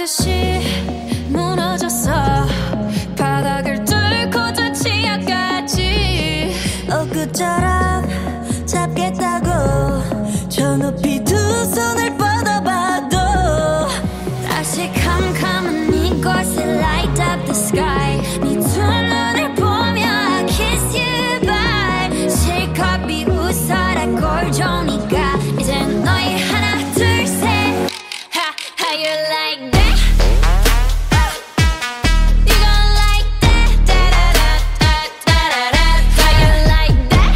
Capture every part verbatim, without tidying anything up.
듯이 무너졌어. 바닥을 뚫고 저 치아까지. 엊그처럼 잡겠다고 저 높이 두 손을 뻗어봐도 다시 캄캄한 이곳에 light up the sky. 네 두 눈을 보며 I kiss you bye. 실컷 비웃어라 꼴좋으니까 이젠 너희 하나 둘 셋. Ha, how you like that? You gon' like that? Da-da-da-da-da-da-da. How you like that?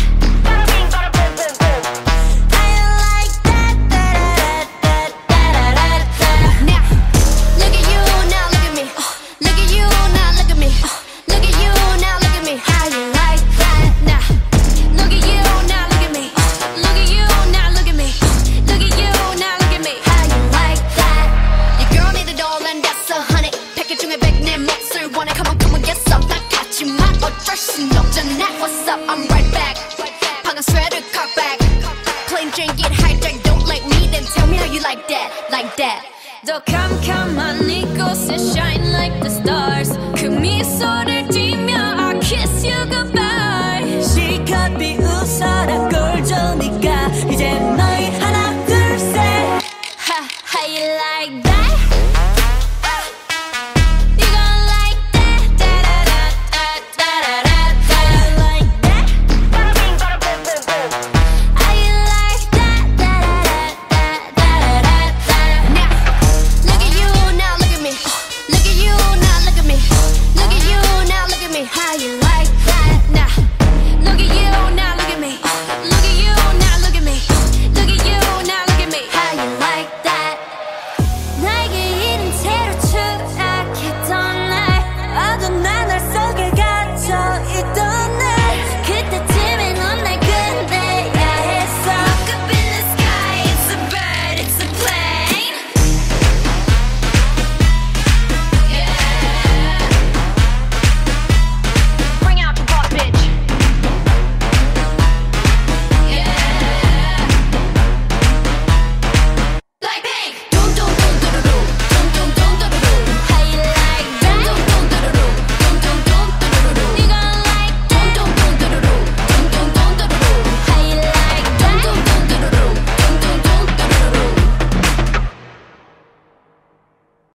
How you like that? Da-da-da-da-da-da-da. Now, look at you, now look at me. Look at you, now look at me. Look at you, now look at me. How you like that? Now, look at you, now look at me. Look at you, now look at me. Look at you, now look at me. How you like that? Your girl need a doll and that's a honey. 패킷 중에 백 내 몫을 원해. Come on, come on, get some. 나 같지만 어쩔 순 없잖아. What's up? I'm right back. 방금 sweater cock back. Plain Jane get hijacked. Don't like me, then tell me how you like that, like that. 더 캄캄한 이곳에 shine like the stars. 그 미소를